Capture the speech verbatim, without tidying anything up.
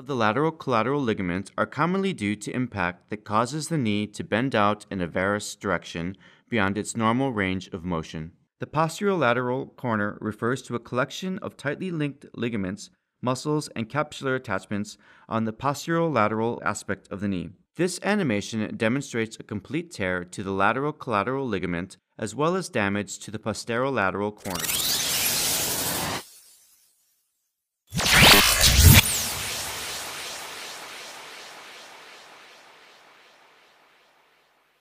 of the lateral collateral ligament are commonly due to impact that causes the knee to bend out in a varus direction beyond its normal range of motion. The posterolateral corner refers to a collection of tightly linked ligaments, muscles, and capsular attachments on the posterolateral aspect of the knee. This animation demonstrates a complete tear to the lateral collateral ligament as well as damage to the posterolateral corner.